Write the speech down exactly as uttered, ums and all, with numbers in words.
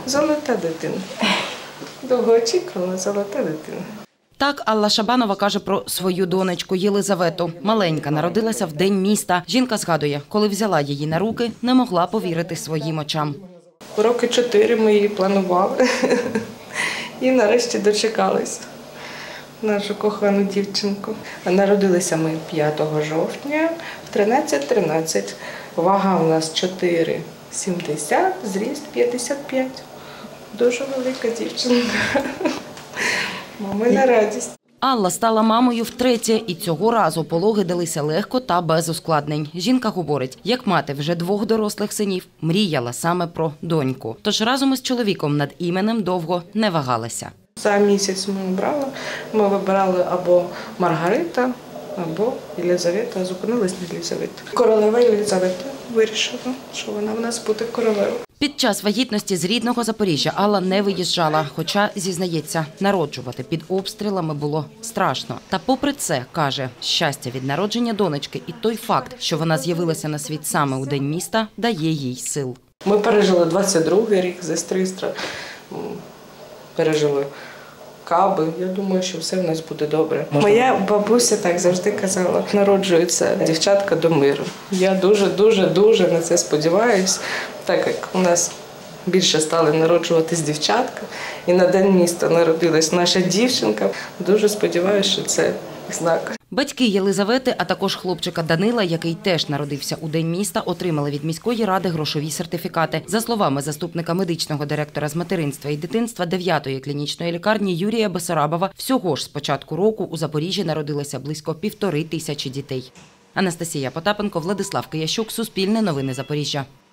Золота дитина. Довгоочікувана золота дитина. Так Алла Шабанова каже про свою донечку Єлизавету. Маленька народилася в День міста. Жінка згадує, коли взяла її на руки, не могла повірити своїм очам. Роки чотири ми її планували і нарешті дочекалися нашу кохану дівчинку. Народилися ми п'ятого жовтня в тринадцять тринадцять. Вага у нас чотири сімдесят, зріст п'ятдесят п'ять. Дуже велика дівчинка. Мамина радість. Алла стала мамою втретє, і цього разу пологи далися легко та без ускладнень. Жінка говорить, як мати вже двох дорослих синів, мріяла саме про доньку. Тож разом із чоловіком над іменем довго не вагалася. За місяць ми обрали, ми вибирали або Маргарита, або Єлизавета, зупинилась на Єлизаветі. Королева Єлизавета вирішила, що вона в нас буде королевою. Під час вагітності з рідного Запоріжжя Алла не виїжджала, хоча, зізнається, народжувати під обстрілами було страшно. Та попри це, каже, щастя від народження донечки і той факт, що вона з'явилася на світ саме у День міста, дає їй сил. Ми пережили двадцять другий рік, застристра, пережили Каби. Я думаю, що все в нас буде добре. Моя бабуся так завжди казала, народжується дівчатка до миру. Я дуже-дуже-дуже на це сподіваюся, так як у нас більше стали народжуватись дівчатка, і на День міста народилась наша дівчинка. Дуже сподіваюся, що це знак. Батьки Єлизавети, а також хлопчика Данила, який теж народився у День міста, отримали від міської ради грошові сертифікати. За словами заступника медичного директора з материнства і дитинства дев'ятої клінічної лікарні Юрія Бесарабова, всього ж з початку року у Запоріжжі народилося близько півтори тисячі дітей. Анастасія Потапенко, Владислав Киящук, Суспільне новини Запоріжжя.